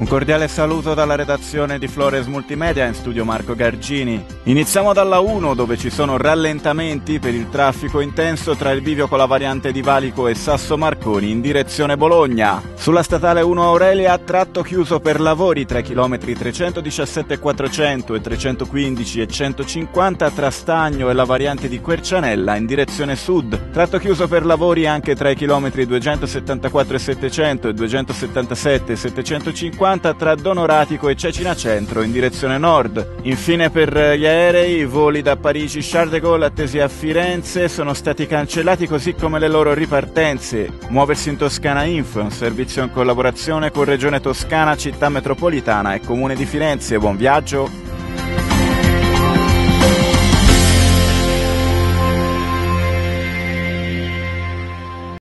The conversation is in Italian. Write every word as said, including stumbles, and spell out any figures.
Un cordiale saluto dalla redazione di Flores Multimedia, in studio Marco Gargini. Iniziamo dalla uno, dove ci sono rallentamenti per il traffico intenso tra il bivio con la variante di Valico e Sasso Marconi in direzione Bologna. Sulla statale uno Aurelia, tratto chiuso per lavori tra i chilometri trecentodiciassette e quattrocento e trecentoquindici e centocinquanta tra Stagno e la variante di Quercianella in direzione sud. Tratto chiuso per lavori anche tra i chilometri duecentosettantaquattro e settecento e duecentosettantasette e settecentocinquanta tra Donoratico e Cecina Centro in direzione nord. Infine, per gli aerei, i voli da Parigi Charles de Gaulle attesi a Firenze sono stati cancellati, così come le loro ripartenze. Muoversi in Toscana Info è un servizio in collaborazione con Regione Toscana, Città Metropolitana e Comune di Firenze. Buon viaggio!